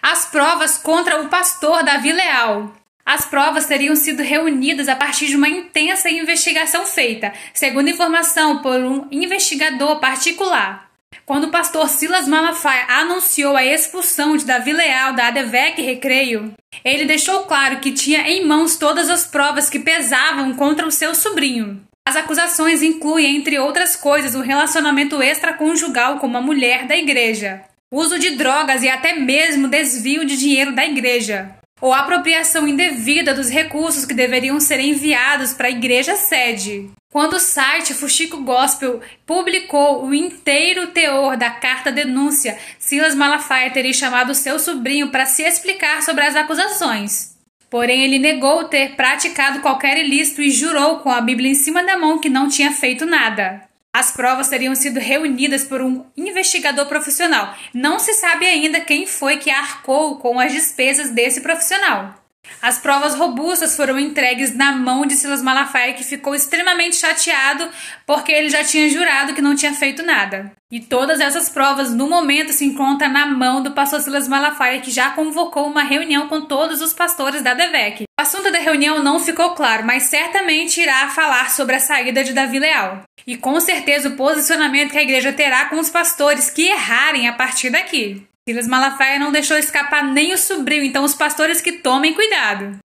as provas contra o pastor Davi Leal. As provas teriam sido reunidas a partir de uma intensa investigação feita, segundo informação por um investigador particular. Quando o pastor Silas Malafaia anunciou a expulsão de Davi Leal da ADVEC Recreio, ele deixou claro que tinha em mãos todas as provas que pesavam contra o seu sobrinho. As acusações incluem, entre outras coisas, um relacionamento extraconjugal com uma mulher da igreja, uso de drogas e até mesmo desvio de dinheiro da igreja, ou apropriação indevida dos recursos que deveriam ser enviados para a igreja sede. Quando o site Fuxico Gospel publicou o inteiro teor da carta-denúncia, Silas Malafaia teria chamado seu sobrinho para se explicar sobre as acusações. Porém, ele negou ter praticado qualquer ilícito e jurou com a Bíblia em cima da mão que não tinha feito nada. As provas teriam sido reunidas por um investigador profissional. Não se sabe ainda quem foi que arcou com as despesas desse profissional. As provas robustas foram entregues na mão de Silas Malafaia, que ficou extremamente chateado porque ele já tinha jurado que não tinha feito nada. E todas essas provas, no momento, se encontram na mão do pastor Silas Malafaia, que já convocou uma reunião com todos os pastores da ADVEC. O assunto da reunião não ficou claro, mas certamente irá falar sobre a saída de Davi Leal. E com certeza o posicionamento que a igreja terá com os pastores que errarem a partir daqui. Silas Malafaia não deixou escapar nem o sobrinho, então os pastores que tomem cuidado.